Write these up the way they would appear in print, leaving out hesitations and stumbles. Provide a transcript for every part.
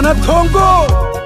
mwana tongo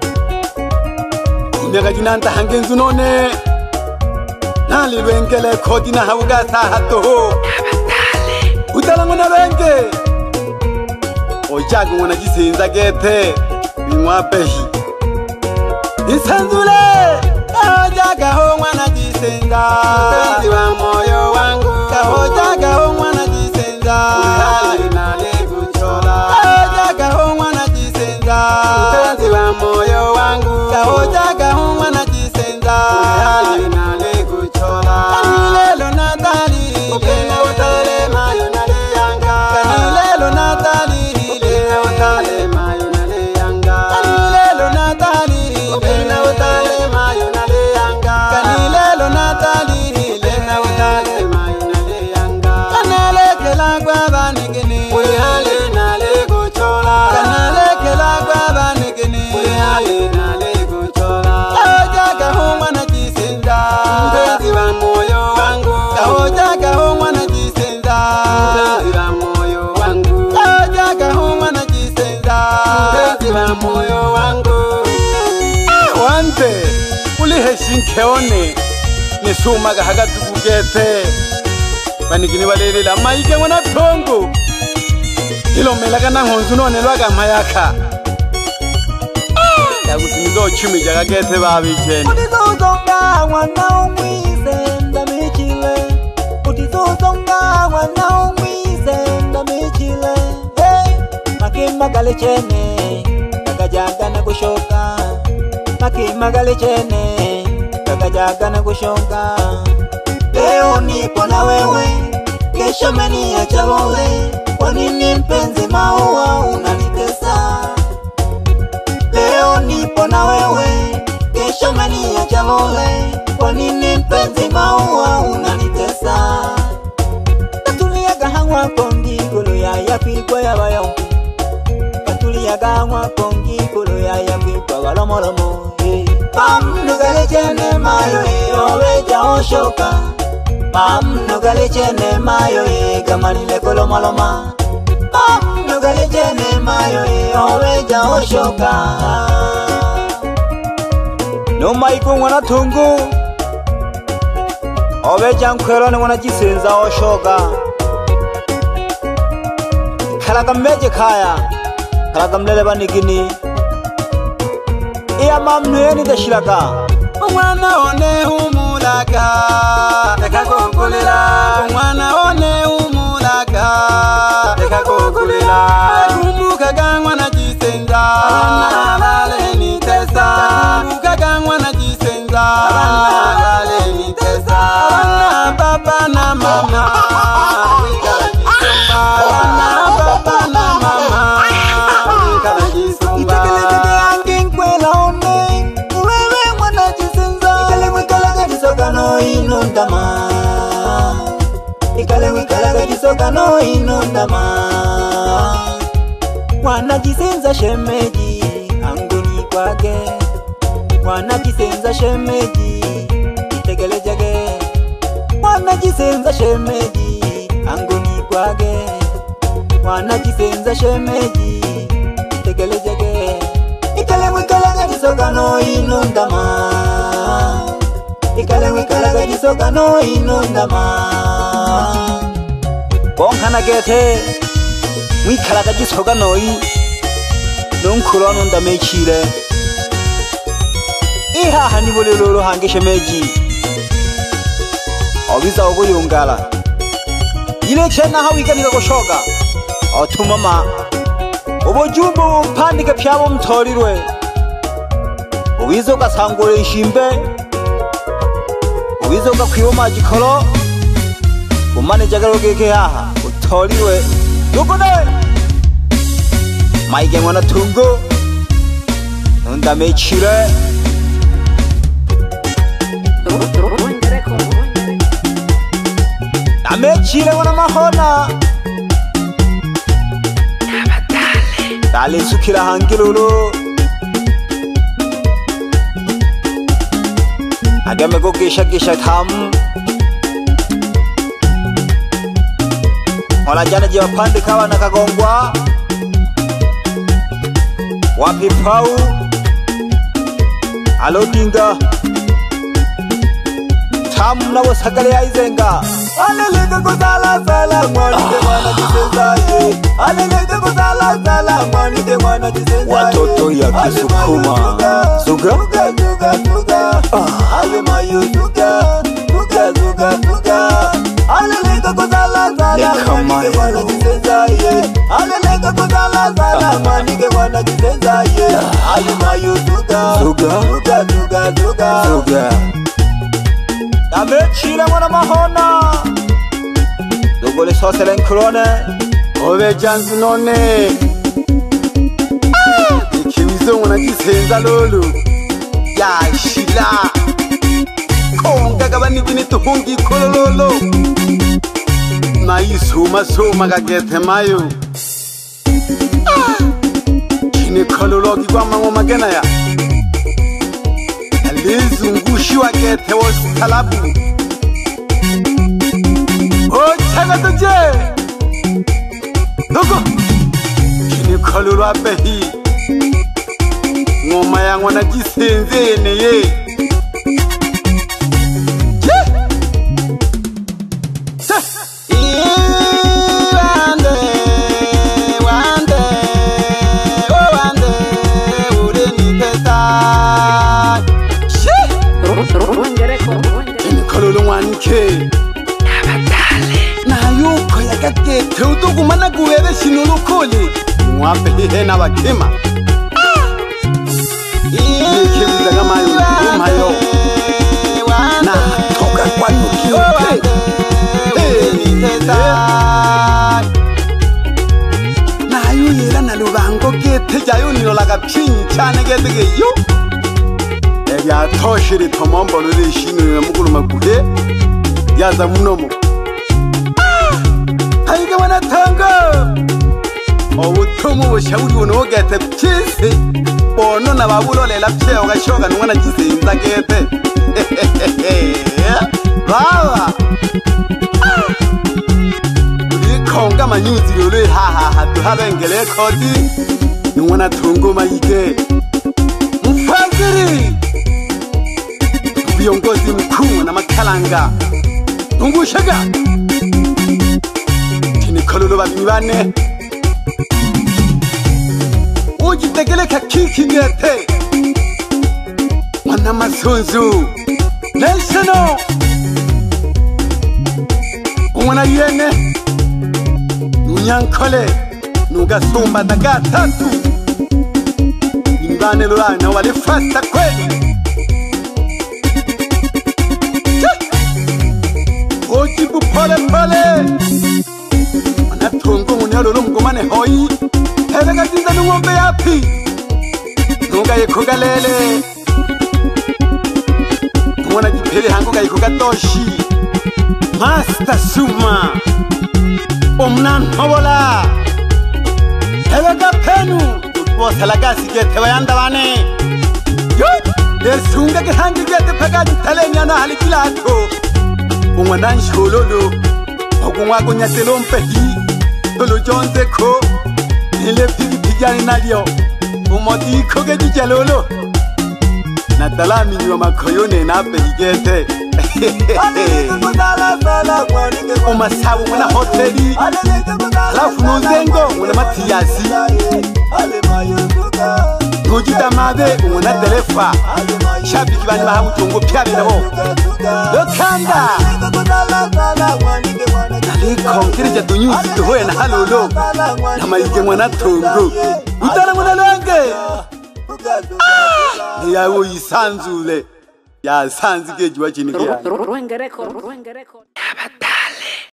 Kunyaka jinanta hangenzu none Nali lwengele kodi na hawuga sahato Utala ngona lwenge Ojagu ngona jisenza gete Bingwa pehi Isanzule Kahojaga ho mwana jisenza Mpenzi wa moyo wangu Kahojaga ho mwana jisenza Uhali na legu chola Kahojaga ho mwana jisenza Mpenzi wa moyo wangu Kahojaga ho mwana jisenza Uhali na legu chola Kanilelo natali Upena utale mayo naleyanga Kanilelo natali Upena utale mayo naleyanga Kanilelo natali Upena utale mayo naleyanga Kanilelo natali Upena utale mayo naleyanga Kanelekela kwa banigini Uyale nalego chola Kanelekela kwa banigini Uyale nalego chola Kahojaga ho mwana jisenza Mpenzi wa moyo wangu Kahojaga ho mwana jisenza Mpenzi wa moyo wangu Kahojaga ho mwana jisenza Mpenzi wa moyo wangu Wante ulihe shinkeone Nisumaga hagatugugete Banigini walelela maike mwana tongo Ilo melaga na honzu none lwaga mayaka Yagusimizo chumi jaga gete babicheni Utizozonga mwana umwise ndamichile Utizozonga mwana umwise ndamichile Makima gali chene Kakajaga na kushoka Makima gali chene Kakajaga na kushoka Leo nipo na wewe Kesho meniacha wewe Kwa nini mpenzi maua unanitesa Leo nipo na wewe Kesho meniacha wewe Kwa nini mpenzi maua unanitesa Katuliaga hangwa kongi Kulu ya yapikwa ya bayongi Katuliaga hangwa kongi Kulu ya yapikwa walomolomo Pamnugale chene mayo Oweja oshoka Pamnugale chene mayo Gamanile kolomaloma Pamnugale chene mayo Oweja oshoka Noma iku mwana tongo Oweja nkwelone mwana jisenza oshoka Kalaga meje kaya Kalaga mlele banigini Iya mamnueni deshilaka Mwana one humulaka Teka kukulila Mwana one humulaka Teka kukulila Kumbuka gangwa na jisenza Wana lale ni tesa Kumbuka gangwa na jisenza Wana lale ni tesa Wana baba na mama Wikala jisomba Wana baba na mama Wikala jisomba Itekeleke yangi nkwela one Uwewe mwana jisenza Ikale wikalaga jisoka no inundama Ikale wikalaga jisoka no inundama Mwana jisenza shemeji Anguni kwage Mwana jisenza shemeji Itekelejage Mwana jisenza shemeji Anguni kwage Mwana jisenza shemeji Itekelejage Ikale wikalaga jisoka no inundama Ikale wikalaga jisoka no inundama Bonkana gete Mwikalaga jisoka noi Nunkulo nunda mechile Iha hanibole lolo hangeshe meji Obiza ogo yungala Ile chena hawika nika kushoka Otumama Obo jumbo mpandike pyabo mtorirwe Obizo kasangole nshimbe Obizo kakwioma jikolo Umane jagalo geke haha Utorirwe Yukode Maige mwana tungo Nunda mechile Na mechile mwana mahona Dale sukila hangilulu Agame go gesha tham Ola jana jiwa pandi kawa nakagongwa Wapi Pau Alodinga Tamu na wasagale ya izenga Aleleke kuzala sala mwanike mwana jisenzaye Aleleke kuzala sala mwanike mwana jisenzaye Watoto ya Kisukuma Suga Suga suga suga Aye mayu suga Suga suga suga Aleleke kuzala sala mwanike mwana jisenzaye Aleleke kuzala sala mwanike mwana jisenzaye Aye mayu suga Suga Suga suga suga Suga Dame chile mwana mahona Dugole sosele nkrone Owe janzi none Ikimizo mwana jisenza lolo Ya shila Konga gabani vini tuhungi kololo Na isuma suma gagete mayo Kini kolologi kwa mango magena ya Lizungushi wa gete wosi kalabu Changa tuje Nuko Kini kololo apehi Ngoma ya ngwana jisenze neye Teuto kumana kuwele shinulu kuli Mwape hihe na wakima Nikimi zaga mayo Umayo Na toka kwa nukiyote Na ayu yela na lubango kete jayo nilolaga pinchane gete geyo Ega toshiri tomombo lule shinu na mukulu makuhe Yaza munomo Haige wana tango Obutumu bushauri uno gete pchisi Bono na babulo lela pcheo gashoga nungwana jise inza gete Baba Ulikonga manyuzi lule ha Tuhalo engele kodi Nungwana tungo maige Mfaziri Viongozi mkuu na makalanga Tungushaga Kololo babini bane Ujitegeleka kiki ngete Mwana masunzu Nelsono Umwana yene Nunyankole Nugasumba daga tatu Imbane lulana walifata kweli Ojibu pole pole Natungo munyalo mgomane hoi Hebega zinza nungombe yapi Nunga yekuga lele Mwana jipele hanguga yekuga toshi Master Suma Omnan hobola Hebega penu Utbose lagasi gete wayanda wane Yo Desunga ke hangi gete pega jitale nyana halikila ato Mwana nshololo Ogumwa kunyatelo mpehi Tolo jonze ko Nile pigi pigani nalio Umoti koge jijalolo Natala minyo makoyone na pehigete Umasabu mwana hoteli Alafu nuzengo mwana matiyasi Nujita made mwana telefa Shabiki bani mahamu tungo piabe nabo Lokanda Kongirija dunyuzi tuhoye na halolo Na maige mwana tungo Utana mwana lenge Niyawo yisanzule Ya sanzi geji wachini kia